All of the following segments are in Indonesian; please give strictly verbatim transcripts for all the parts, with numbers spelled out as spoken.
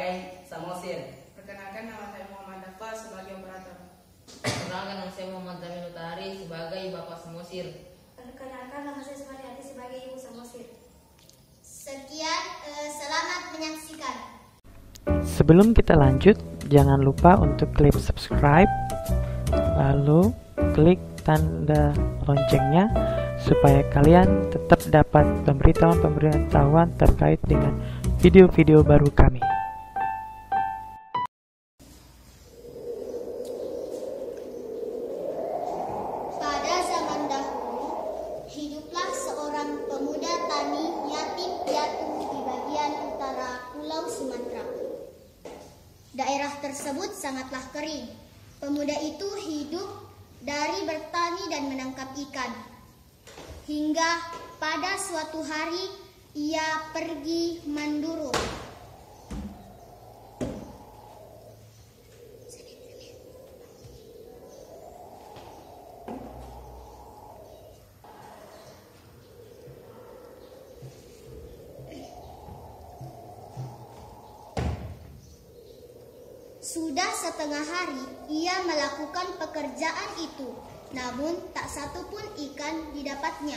sebagai Samosir. Perkenalkan, nama saya Muhammad Dafa sebagai operator. Perkenalkan, nama saya Muhammad Tamim Utari sebagai Bapak Samosir. Perkenalkan, nama saya Sumariyati sebagai Ibu Samosir. Sekian, eh, selamat menyaksikan. Sebelum kita lanjut, jangan lupa untuk klik subscribe, lalu klik tanda loncengnya supaya kalian tetap dapat pemberitahuan-pemberitahuan terkait dengan video-video baru kami. Pada zaman dahulu, hiduplah seorang pemuda tani yatim piatu di bagian utara Pulau Sumatera. Daerah tersebut sangatlah kering. Pemuda itu hidup dari bertani dan menangkap ikan. Hingga pada suatu hari ia pergi manduru. Sudah setengah hari ia melakukan pekerjaan itu, namun tak satu pun ikan didapatnya.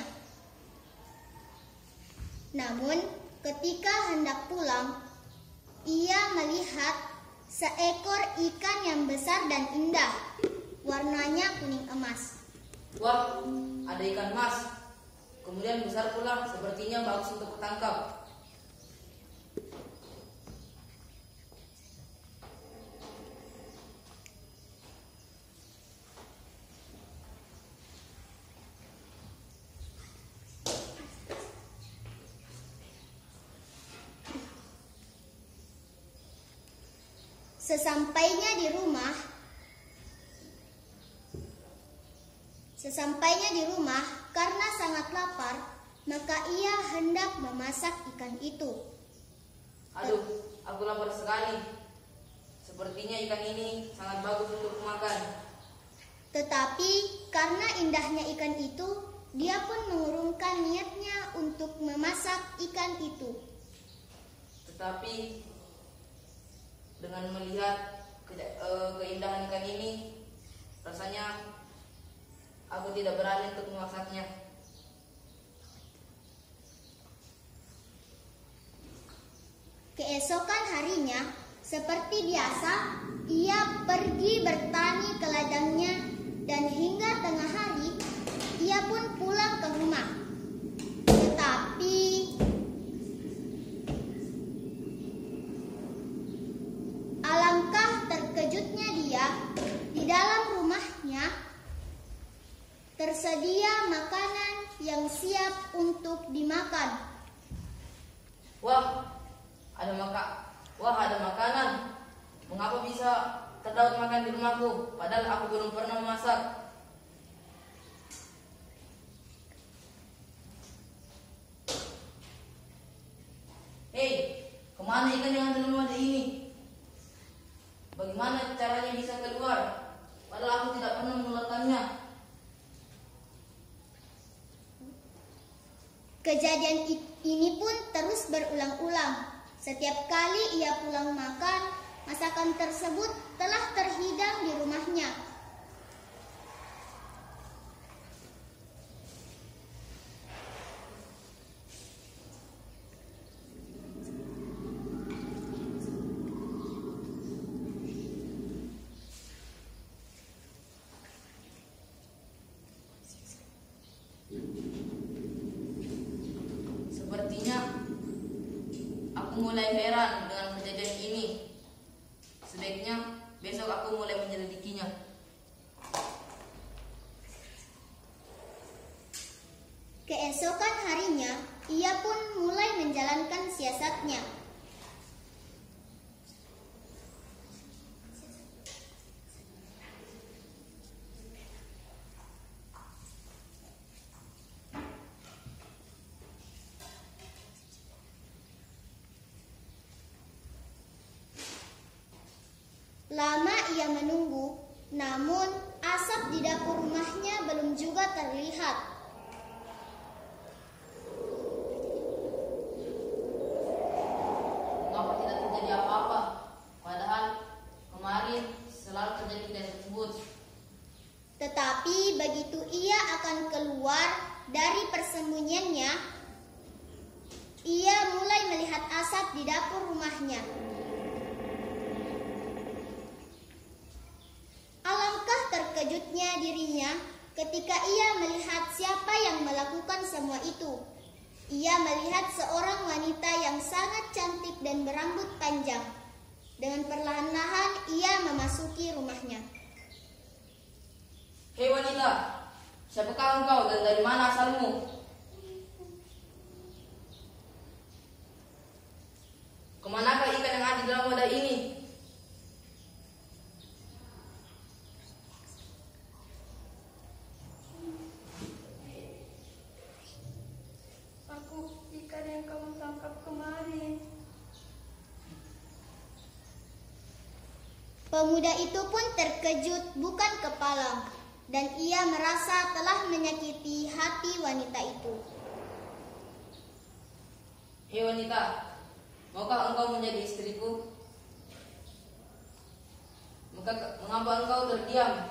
Namun ketika hendak pulang, ia melihat seekor ikan yang besar dan indah, warnanya kuning emas. Wah, ada ikan mas. Kemudian besar pula, sepertinya bagus untuk ditangkap. Sesampainya di rumah, sesampainya di rumah karena sangat lapar, maka ia hendak memasak ikan itu. Aduh, aku lapar sekali. Sepertinya ikan ini sangat bagus untuk makan. Tetapi karena indahnya ikan itu, dia pun mengurungkan niatnya untuk memasak ikan itu. Tetapi dengan melihat ke, uh, keindahan ikan ini, rasanya aku tidak berani untuk memasaknya. Keesokan harinya, seperti biasa, ia pergi bertani ke ladangnya dan hingga tengah hari, ia pun pulang ke rumah. Tetapi alangkah terkejutnya dia, di dalam rumahnya tersedia makanan yang siap untuk dimakan. Wah, ada maka, wah ada makanan. Mengapa bisa terdapat makan di rumahku? Padahal aku belum pernah memasak. Hei, kemana ikan yang ada dalam wadah ini? Bagaimana caranya bisa keluar? Padahal aku tidak pernah mengeluarkannya. Kejadian ini pun terus berulang-ulang. Setiap kali ia pulang makan, masakan tersebut telah terhidang di rumahnya. Sepertinya aku mulai heran dengan kejadian ini. Sebaiknya besok aku mulai menyelidikinya. Keesokan harinya, ia pun mulai menjalankan siasatnya. Lama ia menunggu, namun asap di dapur rumahnya belum juga terlihat. Mengapa tidak terjadi apa-apa? keluar dari persembunyiannya, ia mulai melihat asap di dapur rumahnya. Alangkah terkejutnya dirinya ketika ia melihat siapa yang melakukan semua itu. Ia melihat seorang wanita yang sangat cantik dan berambut panjang. Dengan perlahan-lahan ia memasuki rumahnya. Hei wanita, siapakah engkau dan dari mana asalmu? Kemanakah ikan yang ada di dalam wadah ini? Aku ikan yang kamu tangkap kemarin. Pemuda itu pun terkejut bukan kepala, dan ia merasa telah menyakiti hati wanita itu. Hei wanita, maukah engkau menjadi istriku? Maka mengapa engkau terdiam?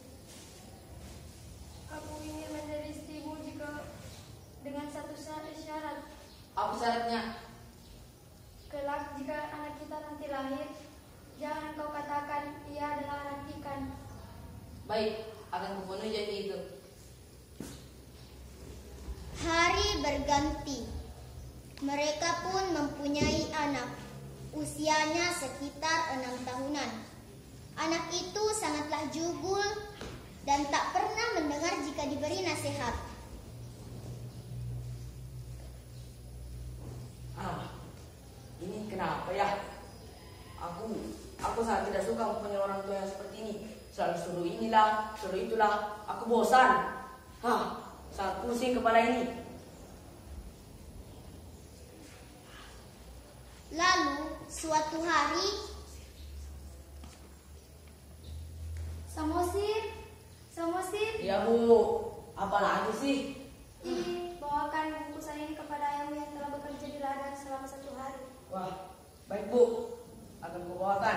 Aku ingin menjadi istrimu jika dengan satu syarat. Apa syaratnya? Kelak jika anak kita nanti lahir, jangan kau katakan ia adalah anak ikan. Baik, akan kupenuhi janji itu. Hari berganti. Mereka pun mempunyai anak. Usianya sekitar enam tahunan. Anak itu sangatlah jugul dan tak pernah mendengar jika diberi nasihat. Ah, ini kenapa ya? Aku, aku sangat tidak suka mempunyai orang tua yang seperti ini. Selalu suruh inilah, suruh itulah. Aku bosan. Hah, sangat pusing kepala ini. Lalu suatu hari, Samosir, Samosir, Ya bu, apa lagi sih? ini bawakan bungkusan ini kepada ayahmu yang telah bekerja di ladang selama satu hari. Wah, baik bu, akan kubawakan.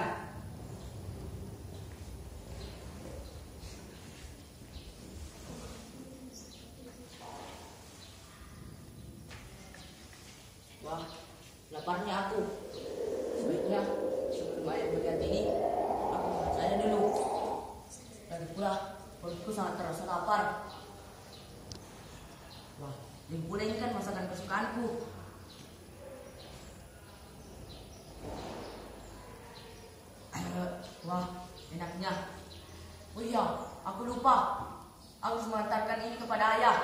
Wah, laparnya aku. Sebaiknya sebelum ayah melihat ini, aku makan saja dulu. Lagi pula, perutku sangat terasa lapar. Wah, limpuna ini kan masakan kesukaanku. Eh, Wah, enaknya. Oh iya, aku lupa. Aku harus mengantarkan ini kepada ayah.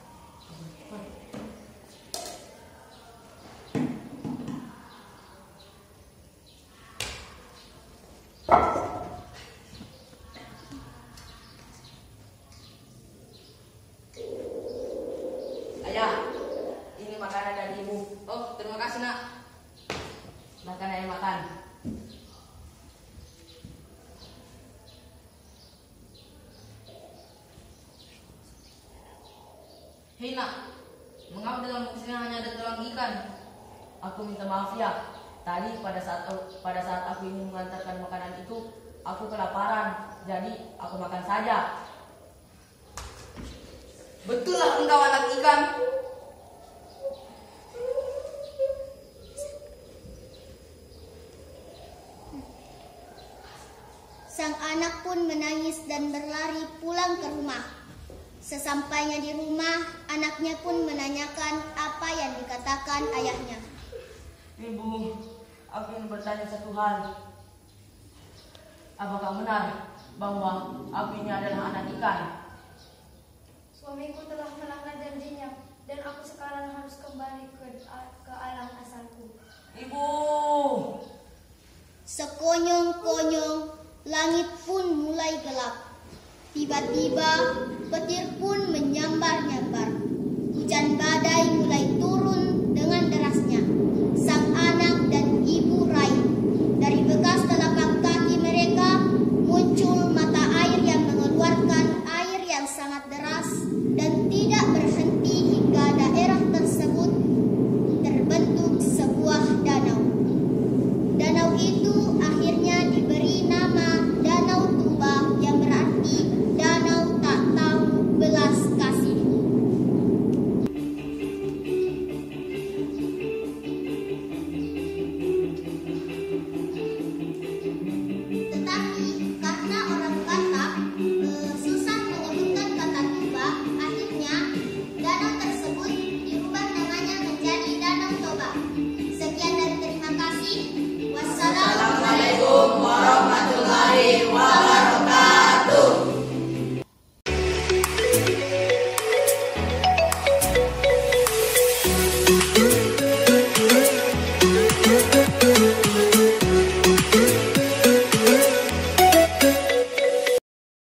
Ayah, ini makanan dari ibu. Oh, terima kasih nak. Makan ayah makan. Hei nak, mengapa dalam bungkus ini hanya ada tulang ikan? Aku minta maaf ya. Tadi pada saat pada saat aku ingin mengantarkan makanan itu, aku kelaparan. Jadi aku makan saja. Betul lah engkau anak ikan. sang anak pun menangis dan berlari pulang ke rumah. Sesampainya di rumah, anaknya pun menanyakan apa yang dikatakan ayahnya. Ibu, aku ingin bertanya satu hal. Apakah benar bahwa aku ini adalah anak ikan? Suamiku telah melanggar janjinya dan aku sekarang harus kembali ke, ke alam asalku. Ibu! Sekonyong-konyong, langit pun mulai gelap. Tiba-tiba, petir pun menyambar-nyambar. Hujan badai mulai turun dengan deras